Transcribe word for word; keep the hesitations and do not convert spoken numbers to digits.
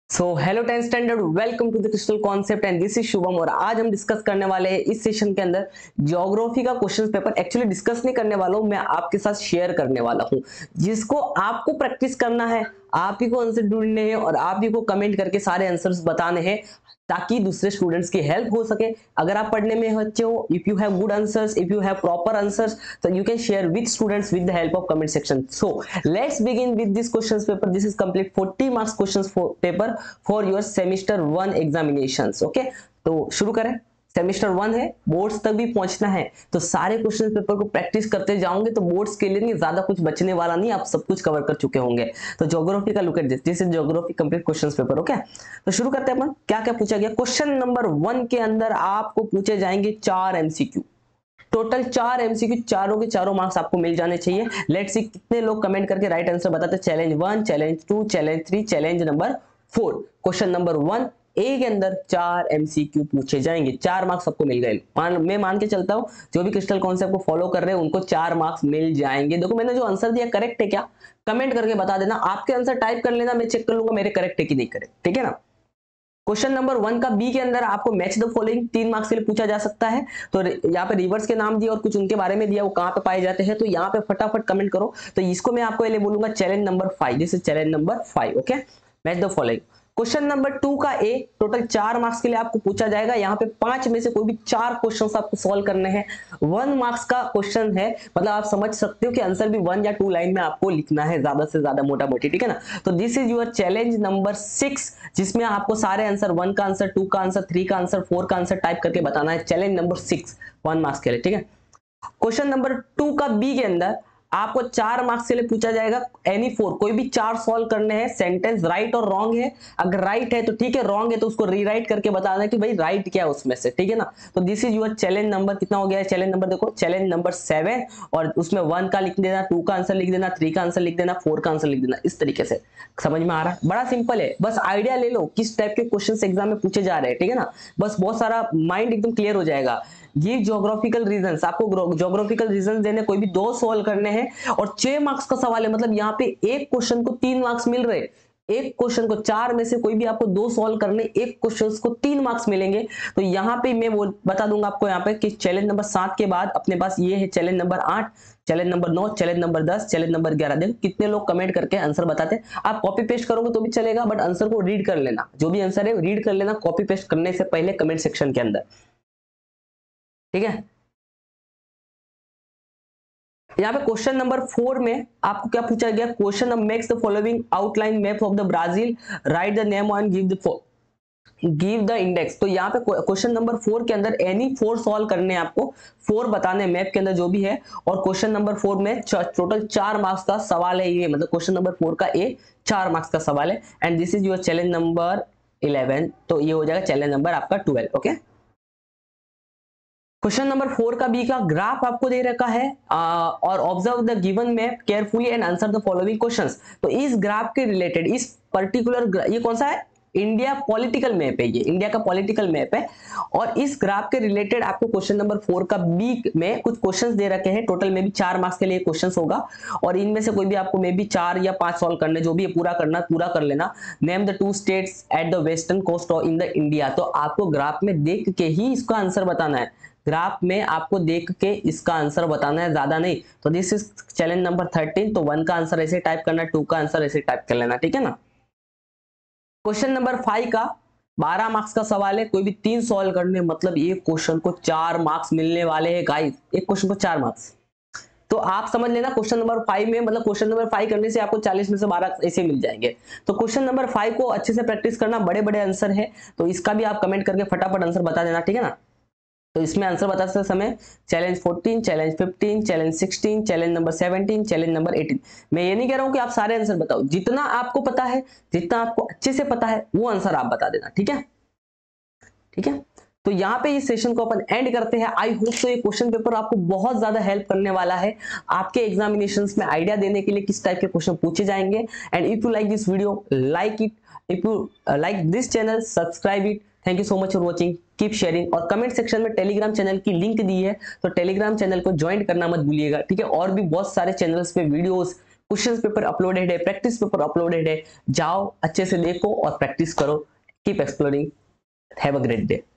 So hello tenth standard, welcome to the crystal concept and this is Shubham. और आज हम discuss करने वाले हैं इस सेशन के अंदर ज्योग्राफी का क्वेश्चन पेपर। एक्चुअली डिस्कस नहीं करने वाला हूं, मैं आपके साथ शेयर करने वाला हूं, जिसको आपको प्रैक्टिस करना है, आप ही को आंसर ढूंढने हैं और आप ही को कमेंट करके सारे आंसर्स बताने हैं ताकि दूसरे स्टूडेंट्स की हेल्प हो सके। अगर आप पढ़ने में अच्छे हो, if you have good answers, if you have proper answers, तो you can share with students with the help of comment section. So let's begin with this questions paper. This is complete forty marks questions for paper for your semester one examinations. Okay, तो शुरू करें। Semester one है, boards तक भी पहुंचना है, तो सारे क्वेश्चन पेपर को प्रैक्टिस करते जाओगे तो बोर्ड्स के लिए नहीं, ज्यादा कुछ बचने वाला नहीं, आप सब कुछ कवर कर चुके होंगे। तो ज्योग्राफी का look at this, this is geography complete question paper. Okay, तो शुरू करते हैं अपन। क्या क्या पूछा गया क्वेश्चन नंबर वन के अंदर, आपको पूछे जाएंगे चार एमसीक्यू। टोटल चार एमसीक्यू, चारों के चारों मार्क्स आपको मिल जाने चाहिए। लेट्स सी कितने लोग कमेंट करके राइट आंसर बताते हैं। Challenge one, challenge two, challenge three, challenge number four. Question number one A के अंदर चार एमसीक्यू पूछे जाएंगे, चार मार्क्स आपको मिल गए। मान मैं मान के चलता हूं जो भी क्रिस्टल कॉन्सेप्ट को फॉलो कर रहे हैं उनको चार मार्क्स मिल जाएंगे। देखो मैंने जो आंसर दिया करेक्ट है क्या, कमेंट करके बता देना। आपके आंसर टाइप कर लेना, मैं चेक कर लूंगा मेरे करेक्ट है कि नहीं करेक्ट, ठीक है ना। क्वेश्चन नंबर वन का बी के अंदर आपको मैच द फॉलोइंग तीन मार्क्स के लिए पूछा जा सकता है। तो यहाँ पे रिवर्स के नाम दिए और कुछ उनके बारे में दिया, वो कहाँ पे पाए जाते हैं, तो यहाँ पे फटाफट कमेंट करो। तो इसको मैं आपको ये बोलूंगा challenge number five, this is challenge number five. Okay, match the following. Question number two का ए टोटल चार मार्क्स के लिए आपको पूछा जाएगा। यहाँ पे पांच में से कोई भी चार क्वेश्चंस आपको सॉल्व करने हैं। वन मार्क्स का क्वेश्चन है, मतलब आप समझ सकते हो कि आंसर भी वन या टू लाइन में आपको लिखना है, ज्यादा से ज्यादा मोटा मोटी, ठीक है ना। तो this is your challenge number six, जिसमें आपको सारे आंसर, वन का आंसर, टू का आंसर, थ्री का आंसर, फोर का आंसर टाइप करके बताना है। Challenge number six one marks के लिए, ठीक है। क्वेश्चन नंबर टू का बी के अंदर आपको चार मार्क्स के लिए पूछा जाएगा एनी फोर, कोई भी चार सॉल्व करने हैं। सेंटेंस राइट और रॉन्ग है, अगर राइट है तो ठीक है, रॉन्ग है तो उसको रीराइट करके बताना है कि भाई राइट क्या है उसमें से, ठीक है ना। तो this is your challenge number, कितना हो गया है चैलेंज नंबर, देखो चैलेंज नंबर सेवन। और उसमें वन का लिख देना, टू का आंसर लिख देना, थ्री का आंसर लिख देना, फोर का आंसर लिख देना। इस तरीके से समझ में आ रहा है, बड़ा सिंपल है। बस आइडिया ले लो किस टाइप के क्वेश्चन एग्जाम में पूछे जा रहे हैं, ठीक है ना। बस बहुत सारा माइंड एकदम क्लियर हो जाएगा। ये ज्योग्राफिकल रीजंस, आपको ज्योग्राफिकल रीजंस देने, कोई भी दो सॉल्व करने हैं और छह मार्क्स का सवाल है, मतलब यहाँ पे एक क्वेश्चन को तीन मार्क्स मिल रहे। एक क्वेश्चन को चार में से कोई भी आपको दो सॉल्व करने, एक क्वेश्चन को तीन मार्क्स मिलेंगे। तो यहाँ पे मैं वो बता दूंगा आपको यहाँ पे कि चैलेंज नंबर सात के बाद अपने पास ये है चैलेंज नंबर आठ, चैलेंज नंबर नौ, चैलेंज नंबर दस, चैलेंज नंबर ग्यारह। देखो कितने लोग कमेंट करके आंसर बताते हैं। आप कॉपी पेस्ट करोगे तो भी चलेगा, बट आंसर को रीड कर लेना, जो भी आंसर है रीड कर लेना कॉपी पेस्ट करने से पहले कमेंट सेक्शन के अंदर, ठीक है। यहाँ पे क्वेश्चन नंबर फोर में आपको क्या पूछा गया, question makes the following outline map of the Brazil, write the name and give the give the index. तो यहाँ पे क्वेश्चन नंबर फोर के अंदर एनी फोर सॉल्व करने हैं आपको, फोर बताने मैप के अंदर जो भी है। और क्वेश्चन नंबर फोर में टोटल चार मार्क्स का सवाल है ये, मतलब क्वेश्चन नंबर फोर का ए चार मार्क्स का सवाल है। And this is your challenge number eleven, तो ये हो जाएगा चैलेंज नंबर आपका twelve. Okay, question number four का बी का ग्राफ आपको दे रखा है आ, और observe the given map carefully and answer the following questions. तो इस ग्राफ के रिलेटेड, इस पर्टिकुलर, ये कौन सा है, इंडिया पॉलिटिकल मैप है, ये इंडिया का पॉलिटिकल मैप है। और इस ग्राफ के रिलेटेड आपको क्वेश्चन नंबर फोर का बी में कुछ क्वेश्चंस दे रखे हैं। टोटल में भी चार मार्क्स के लिए क्वेश्चंस होगा और इनमें से कोई भी आपको में भी चार या पांच सॉल्व करने, जो भी पूरा करना पूरा कर लेना। Name the two states at the western coast of in the India. तो आपको ग्राफ में देख के ही इसका आंसर बताना है, ग्राफ में आपको देख के इसका आंसर बताना है, ज्यादा नहीं। तो this is challenge number thirteen. तो वन का आंसर ऐसे टाइप करना, टू का आंसर ऐसे टाइप कर लेना, ठीक है ना। क्वेश्चन नंबर फाइव का बारह मार्क्स का सवाल है, कोई भी तीन सॉल्व करने, मतलब एक क्वेश्चन को चार मार्क्स मिलने वाले हैं गाइस, एक क्वेश्चन को चार मार्क्स। तो आप समझ लेना क्वेश्चन नंबर फाइव में, मतलब क्वेश्चन नंबर फाइव करने से आपको चालीस में से बारह ऐसे मिल जाएंगे। तो क्वेश्चन नंबर फाइव को अच्छे से प्रैक्टिस करना, बड़े बड़े आंसर है, तो इसका भी आप कमेंट करके फटाफट आंसर बता देना, ठीक है ना। तो इसमें आंसर बताते समय challenge fourteen, challenge fifteen, challenge sixteen, challenge number seventeen, challenge number eighteen. मैं ये नहीं कह रहा हूं कि आप सारे आंसर बताओ, जितना आपको पता है, जितना आपको अच्छे से पता है वो आंसर आप बता देना, ठीक है, ठीक है। तो यहाँ पे इस सेशन को अपन एंड करते हैं। आई होप तो ये क्वेश्चन पेपर आपको बहुत ज्यादा हेल्प करने वाला है आपके एग्जामिनेशंस में आइडिया देने के लिए किस टाइप के क्वेश्चन पूछे जाएंगे। And if you like this video, like it, if you like this channel, subscribe it. Thank you so much for watching, keep sharing. और कमेंट सेक्शन में टेलीग्राम चैनल की लिंक दी है, तो टेलीग्राम चैनल को join करना मत भूलिएगा, ठीक है। और भी बहुत सारे चैनल्स पे वीडियोस, क्वेश्चन पेपर अपलोडेड है, प्रैक्टिस पेपर अपलोडेड है, जाओ अच्छे से देखो और प्रैक्टिस करो। Keep exploring, have a great day.